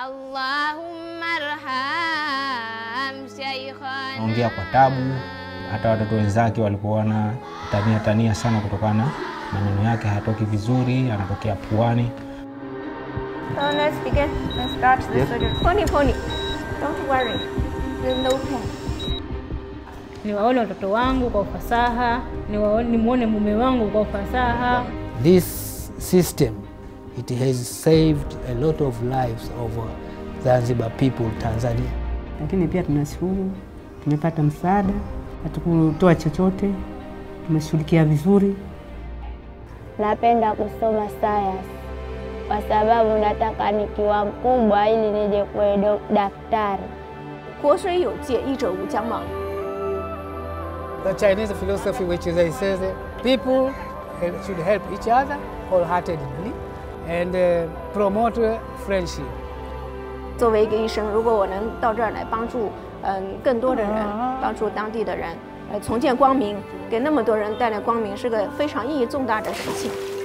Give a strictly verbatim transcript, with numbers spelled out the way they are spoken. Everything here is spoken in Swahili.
Allahumma arham shaykhana. Ongea kwa tabu, hata watoto wenzake walikuwa na tania tania sana kutokana maneno yake hatoki vizuri, anatokea puani. So let's begin. Let's start the surgery. Pony, pony. Don't worry. There's no pain. Niwaone watoto wangu kwa ufasaha, niwaone nimuone mume wangu kwa ufasaha. This system, it has saved a lot of lives of Zanzibar people, Tanzania. Lakini pia tunashukuru tumepata msaada, hatukutoa chochote, tumeshughulikia vizuri. Napenda kusoma science kwa sababu nataka nikiwa mkubwa ili nije kuwa daktari. The Chinese philosophy which is says people should help each other wholeheartedly and uh, promote friendship. 作为一个医生，如果我能到这儿来帮助嗯更多的人，帮助当地的人，呃重见光明，给那么多人带来光明，是个非常意义重大的事情。